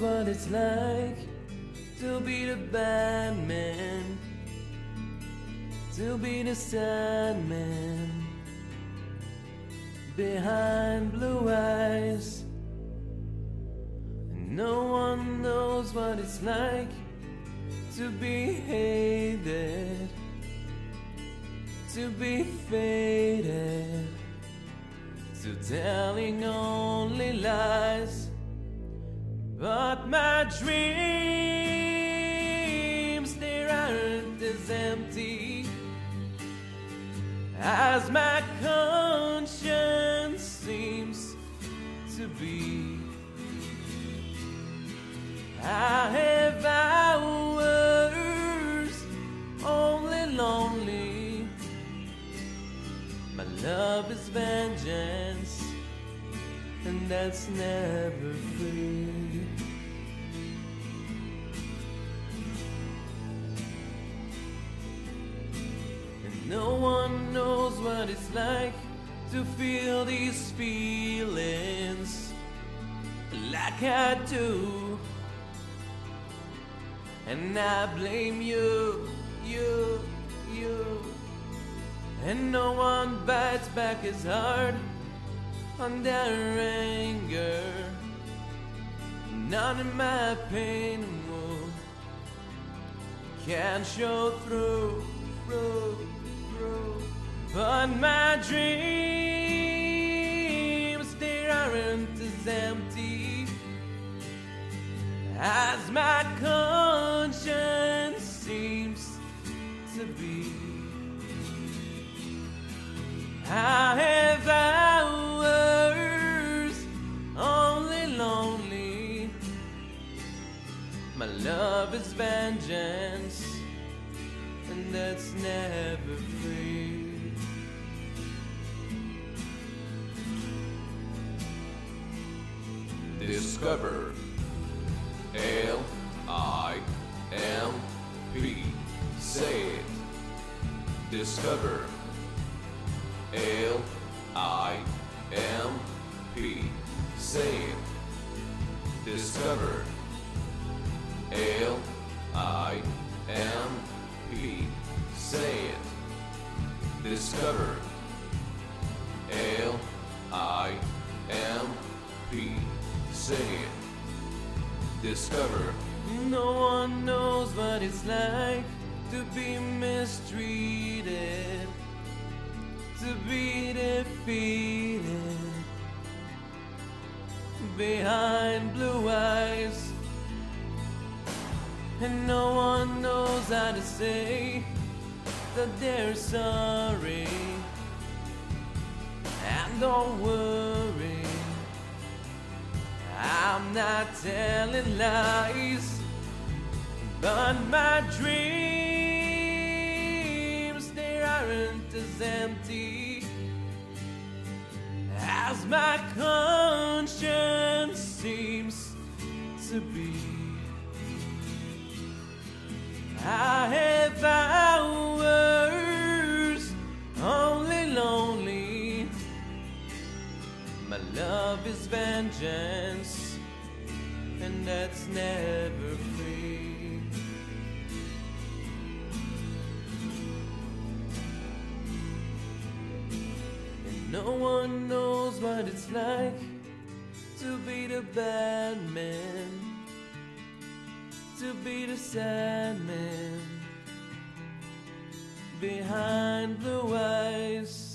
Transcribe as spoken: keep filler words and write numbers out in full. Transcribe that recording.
what it's like to be the bad man, to be the sad man behind blue eyes. And no one knows what it's like to be hated, to be faded, to telling only lies. But my dreams, they aren't as empty as my conscience seems to be. I have hours only lonely. My love is vengeance, and that's never free. And no one knows what it's like to feel these feelings like I do. And I blame you, you, you. And no one bites back as hard on their anger. None of my pain and woe can show through, through, through. But my dreams, they aren't as empty as my conscience seems to be. I have hours only lonely. My love is vengeance, and that's never free. Discover L I M P. Say it. Discover L I M P. Say it. Discover L I M P. Say it. Discover L I M P. Say it. Discover. No one knows what it's like to be mistreated, to be defeated behind blue eyes. And no one knows how to say that they're sorry. And don't worry, I'm not telling lies. But my dreams, they aren't as empty as my conscience seems to be. I have hours only lonely. My love is vengeance, and that's never free. No one knows what it's like to be the bad man, to be the sad man behind blue eyes.